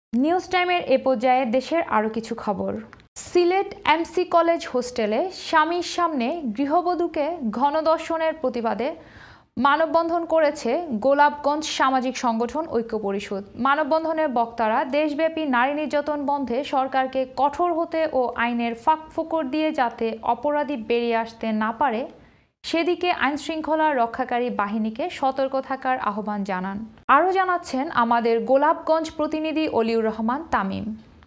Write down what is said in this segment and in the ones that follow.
News টাইমের এ পর্যায়ে দেশের আরও কিছু খবর। সিলেট এমসি কলেজ হোস্টেলে স্বামীর সামনে গৃহবধূকে গণধর্ষণের প্রতিবাদে মানববন্ধন করেছে গোলাপগঞ্জ সামাজিক সংগঠন ঐক্য পরিষদ। মানববন্ধনের বক্তারা দেশব্যাপী নারী নির্যাতন বন্ধে সরকারকে কঠোর হতে ও আইনের ফাঁকফোকর দিয়ে যাতে অপরাধী বেরিয়ে আসতে না পারে সেদিকে আইনশৃঙ্খলা রক্ষাকারী বাহিনীকে সতর্ক থাকার আহ্বান জানান। আরও জানাচ্ছেন আমাদের গোলাপগঞ্জ প্রতিনিধি অলিউর রহমান তামিম।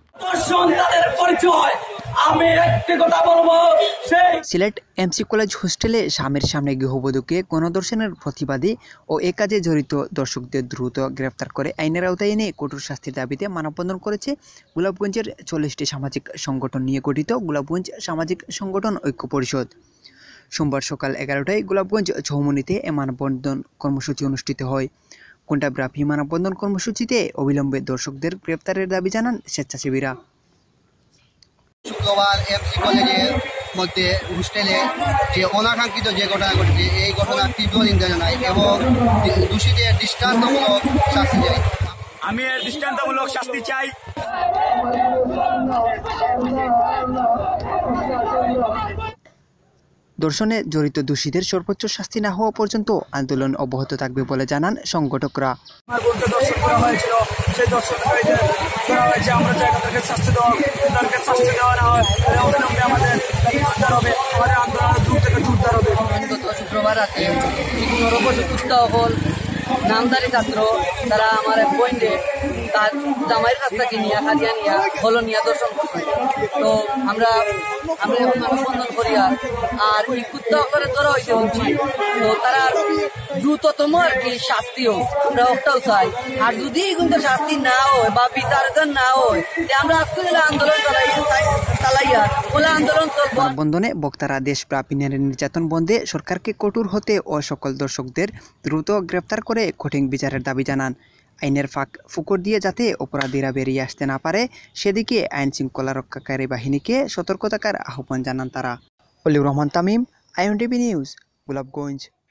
সিলেট এমসি কলেজ হোস্টেলে স্বামীর সামনে গৃহবধূকে গণধর্ষণের প্রতিবাদী ও এ কাজে জড়িত দর্শকদের দ্রুত গ্রেফতার করে আইনের আওতায় এনে কঠোর শাস্তির দাবিতে মানববন্ধন করেছে গোলাপগঞ্জের 40টি সামাজিক সংগঠন নিয়ে গঠিত গোলাপগঞ্জ সামাজিক সংগঠন ঐক্য পরিষদ। সোমবার সকাল 11টায় গোলাপগঞ্জ চৌমুহনীতে এ মানববন্ধন কর্মসূচি অনুষ্ঠিত হয়। ঘণ্টাব্যাপী মানববন্ধন কর্মসূচিতে অবিলম্বে দর্শকদের গ্রেফতারের দাবি জানান স্বেচ্ছাসেবীরা। শুক্রবার এমসি কলেজের মধ্যে হোস্টেলে যে অনাকাঙ্ক্ষিত যে ঘটনা ঘটেছে এই ঘটনার তীব্র নিন্দা জানাই এবং দোষীদের দৃষ্টান্তমূলক শাস্তি চাই। আমি এর দৃষ্টান্তমূলক শাস্তি চাই। ধর্ষণে জড়িত দোষীদের সর্বোচ্চ শাস্তি না হওয়া পর্যন্ত আন্দোলন অব্যাহত থাকবে বলে জানান সংগঠকরা। শুক্রবার রাতে নামদারি ছাত্র তারা আমার পয়েন্টে তার জামাইয়ের কাছ থেকে নিয়ে হাজিয়া নিয়ে হলো নিয়ে দর্শন করছে। তো আমরা এখন মানববন্ধন করিয়া আর এই কুত্তা করে ধরা হইতে হচ্ছি। তো তারা দ্রুততম আর কি শাস্তিও আমরা ওটাও চাই। আর যদি কিন্তু শাস্তি না হয় বা বিচারজন না হয় আমরা আজকে আন্দোলন চালাইয়া বলে আন্দোলন চলবো। মানববন্ধনে বক্তারা দেশব্যাপী নারী নির্যাতন বন্ধে সরকারকে কঠোর হতে ও সকল দর্শকদের দ্রুত গ্রেফতার করে কঠিন বিচারের দাবি জানান। আইনের ফাঁকফোকর দিয়ে যাতে অপরাধীরা বেরিয়ে আসতে না পারে সেদিকে আইন শৃঙ্খলা রক্ষাকারী বাহিনীকে সতর্ক থাকার আহ্বান জানান তারা। Oliur Rahman Tamim, IONTV news, Golapganj.